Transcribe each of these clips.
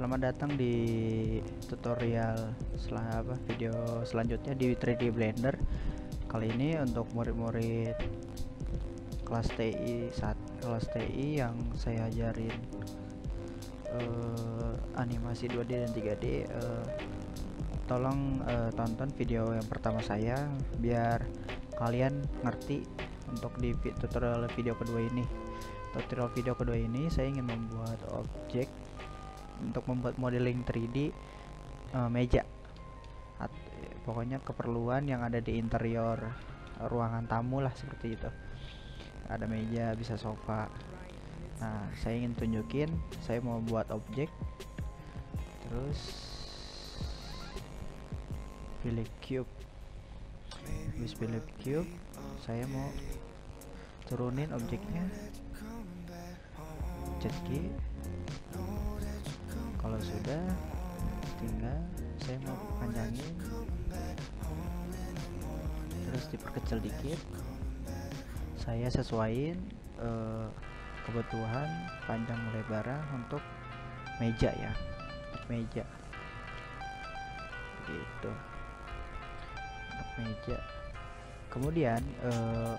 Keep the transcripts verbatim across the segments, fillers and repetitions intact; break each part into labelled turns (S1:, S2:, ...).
S1: Selamat datang di tutorial setelah apa video selanjutnya di tiga D Blender. Kali ini untuk murid-murid kelas T I saat kelas T I yang saya ajarin uh, animasi dua D dan tiga D. Uh, tolong uh, tonton video yang pertama saya biar kalian ngerti untuk di tutorial video kedua ini. Tutorial video kedua ini saya ingin membuat objek untuk membuat modeling tiga D uh, meja. At, pokoknya keperluan yang ada di interior ruangan tamu lah, seperti itu. Ada meja, bisa sofa. Nah, saya ingin tunjukin saya mau buat objek, terus pilih cube. Habis pilih cube, saya mau turunin objeknya, pencet G. Kalau sudah, tinggal saya mau panjangin, terus diperkecil dikit. Saya sesuaiin uh, kebutuhan panjang lebarnya untuk meja ya, meja gitu, untuk meja. Kemudian uh,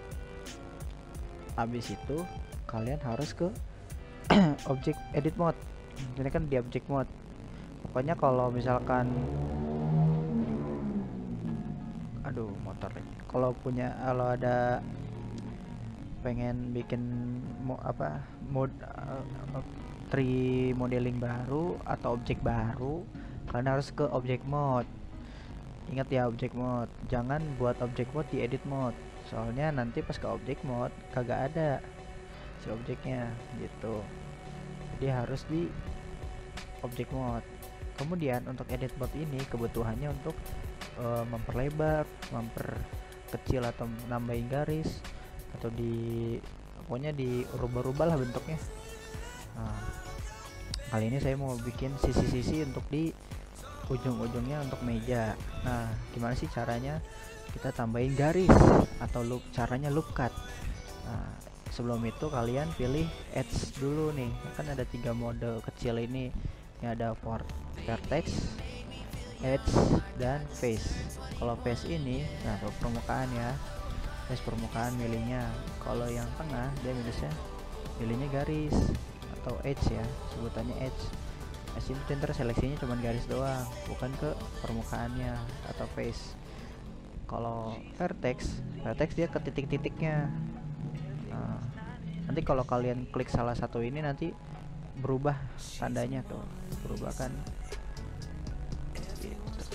S1: habis itu kalian harus ke object edit mode. Ini kan di object mode. Pokoknya kalau misalkan, aduh motor ini, kalau punya kalau ada pengen bikin mo, apa mode uh, tree modeling baru atau objek baru, kalian harus ke object mode. Ingat ya, object mode, jangan buat object mode di edit mode, soalnya nanti pas ke object mode kagak ada si objeknya gitu. Jadi harus di object mode. Kemudian untuk edit mode ini kebutuhannya untuk uh, memperlebar, memperkecil atau nambahin garis, atau di pokoknya di rubah-rubah lah bentuknya. Nah, kali ini saya mau bikin sisi-sisi untuk di ujung-ujungnya untuk meja. Nah, gimana sih caranya kita tambahin garis atau loop, caranya loop cut. Nah, sebelum itu kalian pilih edge dulu nih, kan ada tiga mode kecil ini. Ini ada for vertex, edge, dan face. Kalau face ini, nah permukaan ya, face permukaan milihnya. Kalau yang tengah dia milihnya milihnya garis atau edge ya, sebutannya edge. Nah, sini ntar seleksinya cuma garis doang, bukan ke permukaannya atau face. Kalau vertex, vertex dia ke titik-titiknya. Nah, nanti kalau kalian klik salah satu ini nanti berubah tandanya tuh, berubah kan gitu.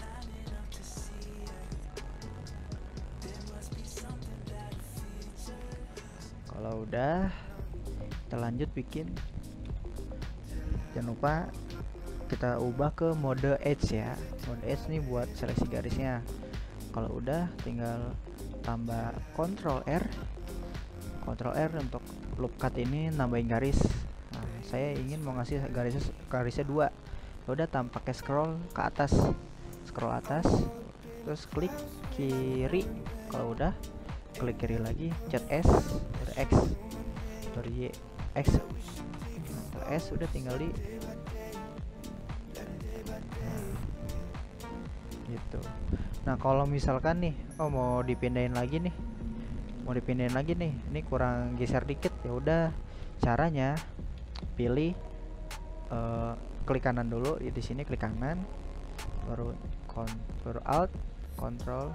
S1: Kalau udah, kita lanjut bikin. Jangan lupa kita ubah ke mode edge ya. Mode edge nih buat seleksi garisnya. Kalau udah, tinggal tambah Ctrl R. Ctrl R untuk loop cut ini, nambahin garis. Nah, saya ingin mau ngasih garisnya garisnya dua. Udah, tanpa pakai scroll ke atas, scroll atas, terus klik kiri. Kalau udah, klik kiri lagi, pencet S, X, Y, X, S, udah tinggal di nah, gitu. Nah, kalau misalkan nih, oh mau dipindahin lagi nih, mau dipindahin lagi nih, ini kurang geser dikit, ya udah, caranya pilih uh, klik kanan dulu di sini, klik kanan, baru kon, baru alt, control,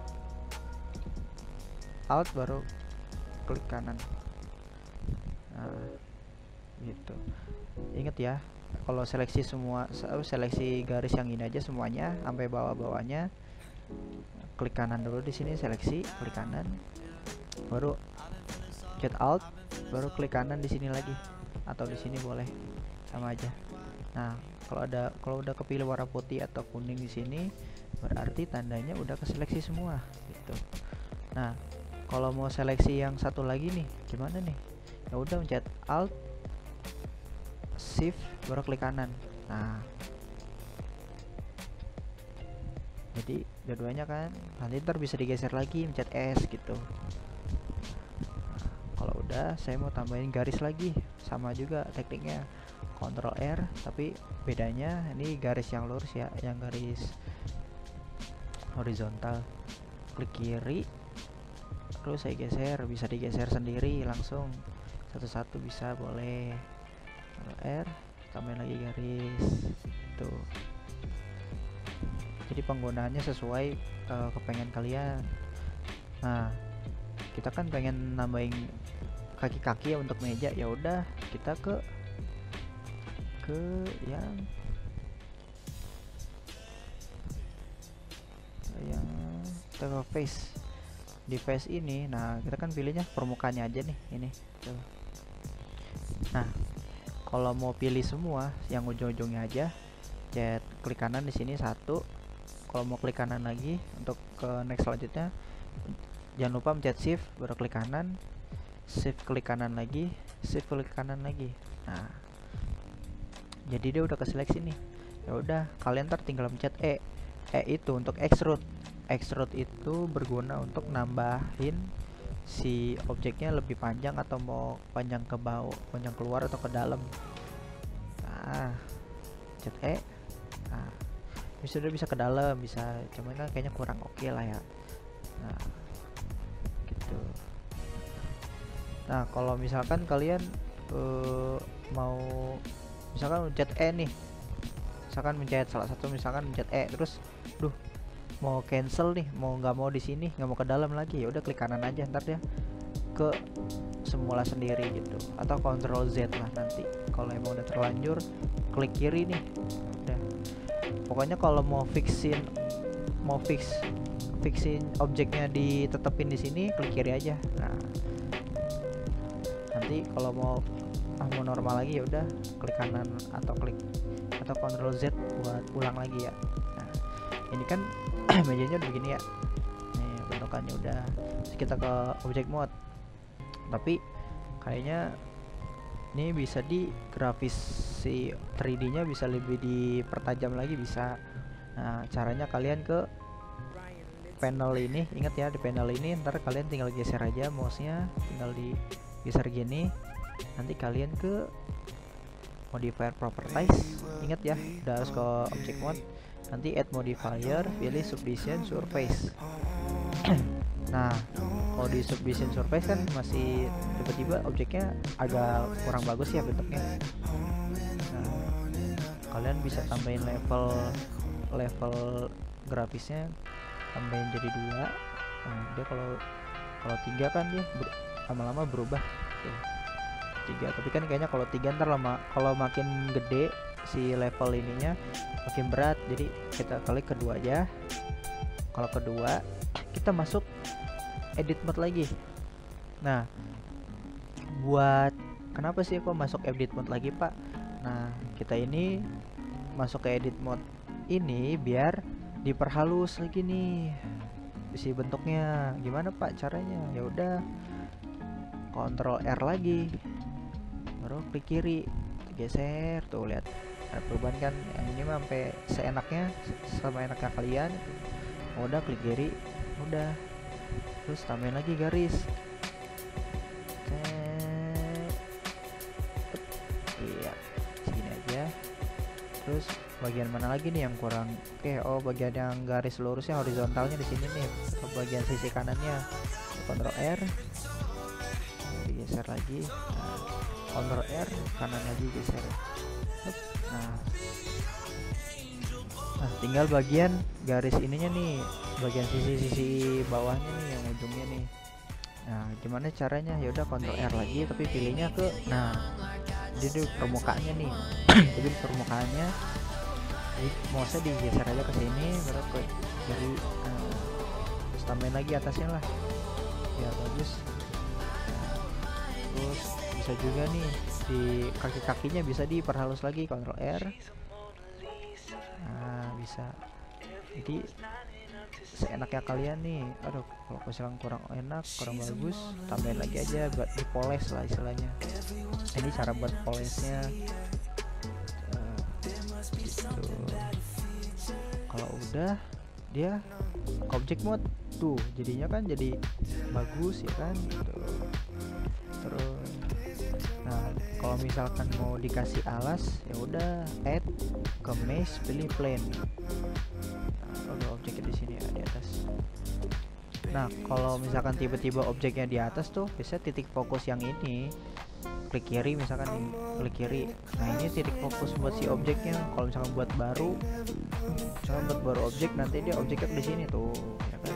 S1: alt, baru klik kanan. Nah, gitu. Ingat ya, kalau seleksi semua, seleksi garis yang ini aja semuanya sampai bawah-bawahnya, klik kanan dulu di sini, seleksi, klik kanan, baru pencet alt, baru klik kanan di sini lagi, atau di sini boleh, sama aja. Nah, kalau ada kalau udah kepilih warna putih atau kuning di sini, berarti tandanya udah keseleksi semua gitu. Nah, kalau mau seleksi yang satu lagi nih, gimana nih? Ya udah, pencet alt, shift, baru klik kanan. Nah, jadi dua-duanya kan nanti ntar bisa digeser lagi, pencet S gitu. Nah, kalau udah, saya mau tambahin garis lagi, sama juga tekniknya. Ctrl R, tapi bedanya ini garis yang lurus ya, yang garis horizontal. Klik kiri, terus saya geser, bisa digeser sendiri langsung satu-satu bisa, boleh. Ctrl R, tambahin lagi garis tuh. Jadi penggunaannya sesuai uh, kepengen kalian. Nah, kita kan pengen nambahin kaki-kaki ya untuk meja, ya udah kita ke ke yang yang kita ke face. Di face ini, nah kita kan pilihnya permukaannya aja nih, ini tuh. Nah, kalau mau pilih semua yang ujung-ujungnya aja, cet klik kanan di sini satu. Kalau mau klik kanan lagi untuk ke next selanjutnya, jangan lupa mencet shift baru klik kanan, shift klik kanan lagi, shift klik kanan lagi. Nah, jadi dia udah keseleksi nih. Ya udah, kalian ntar tinggal mencet E. E itu untuk extrude. Extrude itu berguna untuk nambahin si objeknya lebih panjang, atau mau panjang ke bawah, panjang keluar atau ke dalam. Nah, mencet E. Nah, bisa udah bisa ke dalam, bisa, cuman kan kayaknya kurang oke okay lah ya. Nah, gitu. Nah, kalau misalkan kalian uh, mau misalkan mencet E nih, misalkan mencet salah satu, misalkan mencet E terus, duh mau cancel nih, mau nggak mau di sini, nggak mau ke dalam lagi, ya udah klik kanan aja, ntar dia ke semula sendiri gitu. Atau Ctrl Z lah nanti kalau emang udah terlanjur, klik kiri nih, udah. Pokoknya kalau mau fixin mau fix fixin objeknya ditetepin di sini, klik kiri aja. Nah, nanti kalau mau ah, mau normal lagi, ya udah klik kanan atau klik atau Ctrl Z buat ulang lagi ya. Nah, ini kan mejanya udah begini ya, nih bentukannya udah. Terus kita ke object mode, tapi kayaknya ini bisa di grafis si tiga D nya bisa lebih dipertajam lagi, bisa. Nah, caranya kalian ke panel ini, ingat ya, di panel ini ntar kalian tinggal geser aja mouse-nya, tinggal digeser gini, nanti kalian ke modifier properties, ingat ya, udah harus ke object mode, nanti add modifier, pilih subdivision surface. Nah, kalau di subdivision surface kan masih tiba-tiba objeknya agak kurang bagus ya bentuknya. Nah, kalian bisa tambahin level level grafisnya, tambahin jadi dua. Nah, dia kalau kalau tiga kan dia ber, lama-lama berubah tuh, tiga. Tapi kan kayaknya kalau tiga ntar lama, kalau makin gede si level ininya makin berat, jadi kita klik kedua aja. Kalau kedua kita masuk edit mode lagi. Nah, buat kenapa sih kok masuk edit mode lagi, Pak? Nah, kita ini masuk ke edit mode ini biar diperhalus lagi nih si bentuknya. Gimana, Pak, caranya? Ya udah, Ctrl R lagi, baru klik kiri, geser tuh, lihat ada perubahan kan. Yang ini mah sampai seenaknya, sama enaknya kalian. Udah klik kiri, udah, terus tambahin lagi garis. Iya, segini aja. Terus bagian mana lagi nih yang kurang? Oke, oh bagian yang garis lurusnya horizontalnya di sini nih, ke bagian sisi kanannya. Ctrl R, digeser lagi. Nah, Ctrl R, kanan lagi geser. Nah, nah tinggal bagian garis ininya nih, bagian sisi-sisi bawahnya nih, yang ujungnya nih. Nah, gimana caranya? Ya udah Ctrl R lagi, tapi pilihnya ke, nah jadi permukaannya nih. Jadi permukaannya, jadi mouse-nya digeser aja ke sini, baru ke kiri. Nah, terus tambahin lagi atasnya lah biar bagus. Nah, terus bisa juga nih di kaki-kakinya bisa diperhalus lagi, Ctrl R. Nah, bisa. Jadi seenaknya kalian nih. Aduh, kalau misalnya kurang enak, kurang bagus, tambahin lagi aja buat dipoles lah istilahnya. Ini cara buat polesnya. Uh, gitu. Kalau udah, dia object mode tuh jadinya kan jadi bagus ya kan gitu. Terus nah kalau misalkan mau dikasih alas ya udah add ke mesh, pilih plane. Nah, ada objeknya di sini ya, di atas. Nah kalau misalkan tiba-tiba objeknya di atas tuh bisa titik fokus yang ini, klik kiri misalkan nih, klik kiri. Nah ini titik fokus buat si objeknya. Kalau misalkan buat baru, misalkan buat baru objek, nanti dia objeknya di sini tuh, ya kan?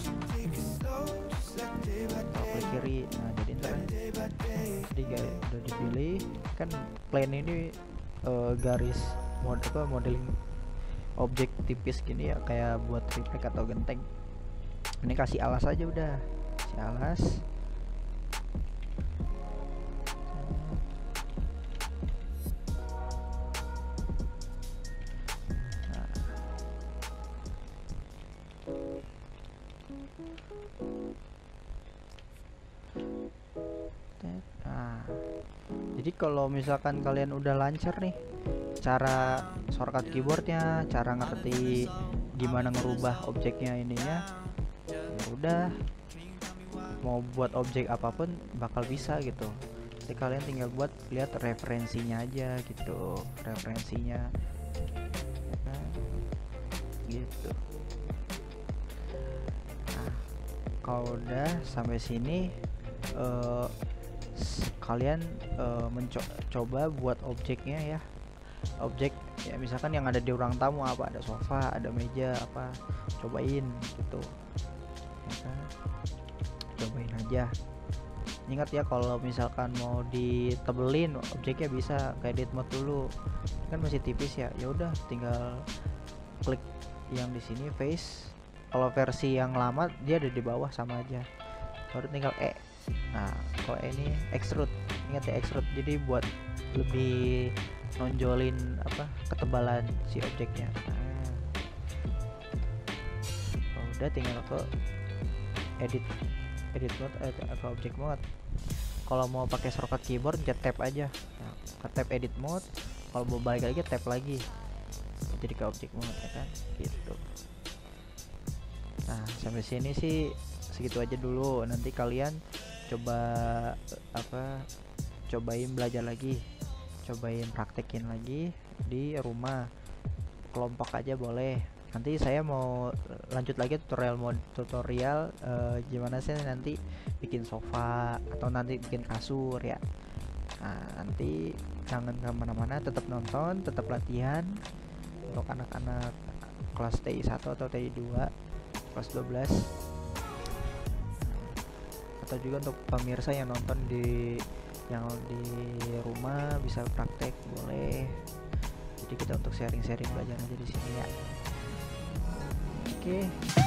S1: Atau klik kiri. Nah jadi ntar jadi udah dipilih kan plane ini uh, garis mod apa modeling objek tipis gini ya, kayak buat triplek atau genteng. Ini kasih alas aja udah, kasih alas. Nah, jadi kalau misalkan kalian udah lancar nih cara shortcut keyboardnya, cara ngerti gimana ngerubah objeknya ininya, ya udah mau buat objek apapun bakal bisa gitu. Jadi kalian tinggal buat lihat referensinya aja gitu, referensinya ya kan? Gitu. Nah, kalau udah sampai sini uh, kalian uh, mencoba buat objeknya ya, objek ya misalkan yang ada di ruang tamu apa, ada sofa, ada meja apa, cobain gitu ya kan? Cobain aja. Ingat ya kalau misalkan mau ditebelin objeknya bisa ke edit mode dulu, kan masih tipis ya, ya udah tinggal klik yang di sini face. Kalau versi yang lama dia ada di bawah sama aja, baru tinggal E. Nah kalau ini extrude, ingat ya extrude, jadi buat lebih nonjolin apa ketebalan si objeknya. Nah, kalau udah tinggal ke edit edit mode eh, atau object mode. Kalau mau pakai shortcut keyboard jet tab aja, nah, ke tab edit mode. Kalau mau balik lagi tab lagi jadi ke object mode ya kan gitu. Nah sampai sini sih segitu aja dulu, nanti kalian coba apa cobain belajar lagi, cobain praktekin lagi di rumah, kelompok aja boleh. Nanti saya mau lanjut lagi tutorial mod tutorial uh, gimana sih nanti bikin sofa atau nanti bikin kasur ya. Nah nanti jangan kemana-mana, tetap nonton, tetap latihan untuk anak-anak kelas T I satu atau T I dua, kelas dua belas, atau juga untuk pemirsa yang nonton di yang di rumah bisa praktek boleh. Jadi kita untuk sharing-sharing belajar aja di sini ya. Oke.